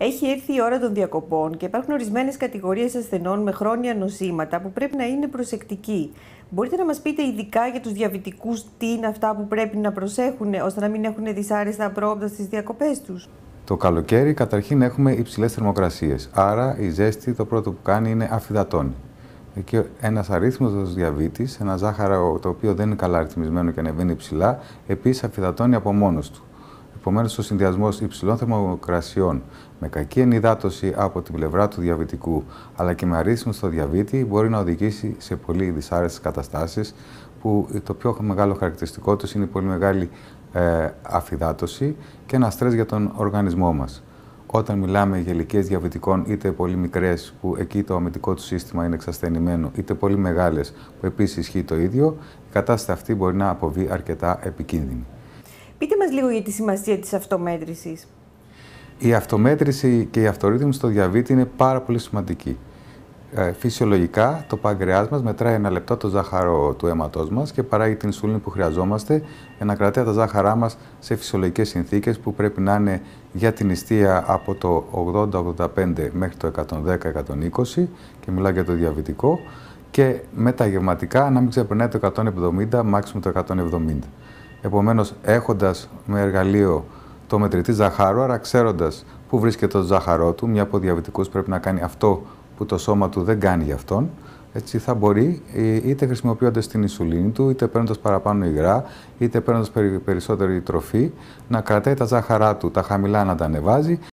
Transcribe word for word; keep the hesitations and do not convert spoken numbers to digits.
Έχει έρθει η ώρα των διακοπών και υπάρχουν ορισμένες κατηγορίες ασθενών με χρόνια νοσήματα που πρέπει να είναι προσεκτικοί. Μπορείτε να μας πείτε ειδικά για τους διαβητικούς τι είναι αυτά που πρέπει να προσέχουν ώστε να μην έχουν δυσάρεστα απρόοπτα στις διακοπές τους? Το καλοκαίρι καταρχήν έχουμε υψηλές θερμοκρασίες. Άρα η ζέστη το πρώτο που κάνει είναι αφυδατώνει. Εκεί ένας αρρύθμιτος διαβήτης, ένα ζάχαρο το οποίο δεν είναι καλά ρυθμισμένο και ανεβαίνει ψηλά, επίσης αφυδατώνει από μόνος του. Επομένως, ο συνδυασμός υψηλών θερμοκρασιών με κακή ενυδάτωση από την πλευρά του διαβητικού, αλλά και με αρρύθμιση στο διαβήτη, μπορεί να οδηγήσει σε πολύ δυσάρεστες καταστάσεις, που το πιο μεγάλο χαρακτηριστικό τους είναι η πολύ μεγάλη ε, αφυδάτωση και ένα στρες για τον οργανισμό μας. Όταν μιλάμε για ηλικίες διαβητικών, είτε πολύ μικρές, που εκεί το αμυντικό του σύστημα είναι εξασθενημένο, είτε πολύ μεγάλες, που επίσης ισχύει το ίδιο, η κατάσταση αυτή μπορεί να αποβεί αρκετά επικίνδυνη. Πείτε μας λίγο για τη σημασία της αυτομέτρησης. Η αυτομέτρηση και η αυτορύθμιση στο διαβήτη είναι πάρα πολύ σημαντική. Ε, φυσιολογικά, το παγκρεάς μας μετράει ένα λεπτό το ζάχαρο του αίματός μας και παράγει την ινσουλίνη που χρειαζόμαστε για να κρατάει τα ζάχαρά μας σε φυσιολογικές συνθήκες που πρέπει να είναι για την νηστεία από το ογδόντα ογδόντα πέντε μέχρι το εκατόν δέκα εκατόν είκοσι, και μιλάω για το διαβητικό, και με τα γευματικά να μην ξεπερνάει το εκατόν εβδομήντα, μάξιμο το εκατόν εβδομήντα. Επομένως, έχοντας με εργαλείο το μετρητή ζαχάρου, άρα ξέροντας πού βρίσκεται το ζάχαρό του, μια από διαβητικούς πρέπει να κάνει αυτό που το σώμα του δεν κάνει για αυτόν, έτσι θα μπορεί, είτε χρησιμοποιώντας την ινσουλίνη του, είτε παίρνοντας παραπάνω υγρά, είτε παίρνοντας περισσότερη τροφή, να κρατάει τα ζάχαρά του, τα χαμηλά να τα ανεβάζει